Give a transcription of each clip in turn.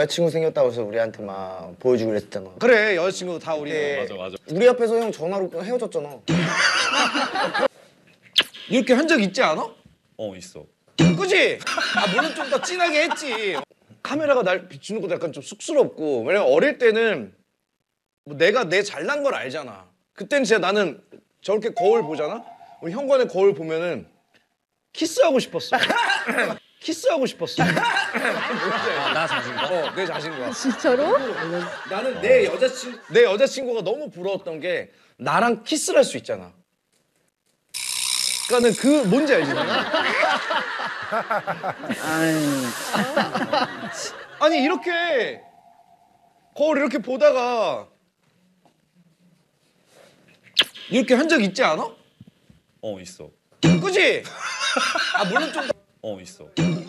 여자친구 생겼다고 해서 우리한테 막 보여주고 그랬잖아. 그래 여자친구 다 우리 맞아. 우리 앞에서 형 전화로 헤어졌잖아. 이렇게 한 적 있지 않아? 있어. 그지? 물론 좀 더 진하게 했지. 카메라가 날 비추는 것도 약간 좀 쑥스럽고 왜냐면 어릴 때는 뭐 내가 내 잘난 걸 알잖아. 그때는 진짜 나는 저렇게 거울 보잖아? 우리 현관의 거울 보면은 키스하고 싶었어. 키스하고 싶었어. 나 자신과? 내 자신과. 진짜로? 나는 내 여자친구가 너무 부러웠던 게 나랑 키스를 할 수 있잖아. 그러니까는 그 뭔지 알지? 아니 이렇게 거울 이렇게 보다가 이렇게 한 적 있지 않아? 있어. 그지? 물론 좀 있어.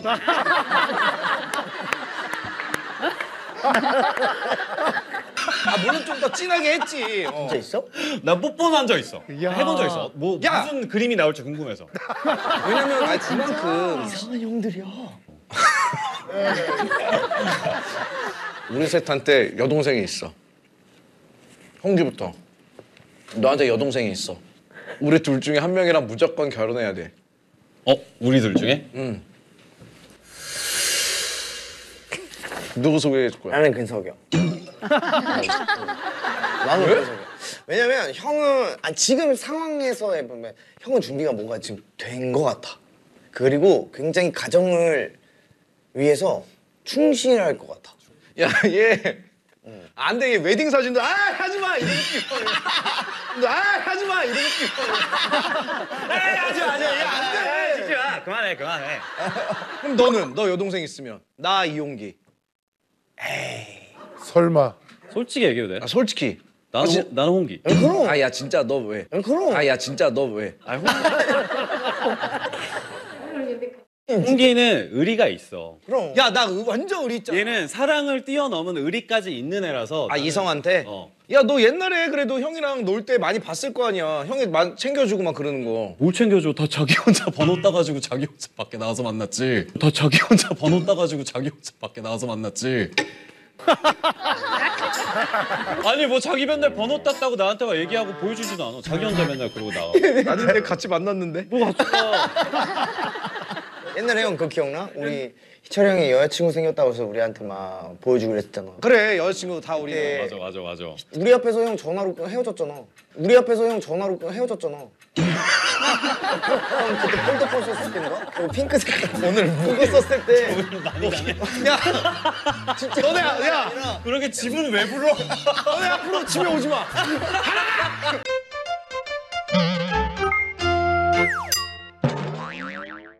물론 좀 더 진하게 했지. 진짜 있어? 나 뽀뽀는 한 적 있어. 해본 적 있어. 뭐 야! 무슨 그림이 나올지 궁금해서. 왜냐면 그만큼 이상한 형들이야. 우리 셋한테 여동생이 있어. 형규부터. 너한테 여동생이 있어. 우리 둘 중에 한 명이랑 무조건 결혼해야 돼. 우리들 중에? 응. 누구 소개해 줄 거야? 나는 근석이 형. 나는 근석이 형. 왜냐면 형은 지금 상황에서 해보면 형은 준비가 뭔가 지금 된 것 같아. 그리고 굉장히 가정을 위해서 충실할 것 같아. 야, 얘. 안 돼, 얘 웨딩 사진도 하지 마 이런 느낌. 하지 마 이런 느낌. 하지 마, 얘안 돼. 찍지 마. 그만해. 그럼 너는 너 여동생 있으면 나 이용기. 설마. 솔직히 얘기해도 돼? 솔직히. 나는 홍기. 그럼. 야 진짜 너 왜? 그럼. 야 진짜 너 왜? 홍기는 의리가 있어. 그럼. 야 나 완전 의리 있잖아. 얘는 사랑을 뛰어넘은 의리까지 있는 애라서. 나는- 이성한테? 야 너 옛날에 그래도 형이랑 놀 때 많이 봤을 거 아니야. 형이 챙겨주고 막 그러는 거. 뭘 챙겨줘? 다 자기 혼자 번호 따가지고 자기 혼자 밖에 나가서 만났지. 다 자기 혼자 번호 따가지고 자기 혼자 밖에 나가서 만났지. 아니 뭐 자기 맨날 번호 땄다고 나한테 막 얘기하고 보여주지도 않아. 자기 혼자 맨날 그러고 나가. 아닌데 같이 만났는데? 뭐 같아. 옛날에 형 그거 기억나? 우리 희철이 형이 여자친구 생겼다고 해서 우리한테 막 보여주고 그랬잖아. 그래 여자친구 다 우리. 네. 맞아. 우리 앞에서 형 전화로 헤어졌잖아. 우리 앞에서 형 전화로 헤어졌잖아. 형 그때 폴더폰 썼을 때인가? 그 핑크색 오늘 그거 썼을 때. 야 진짜 너네 야 그러게 집은 왜 불러? 너네 앞으로 집에 오지 마.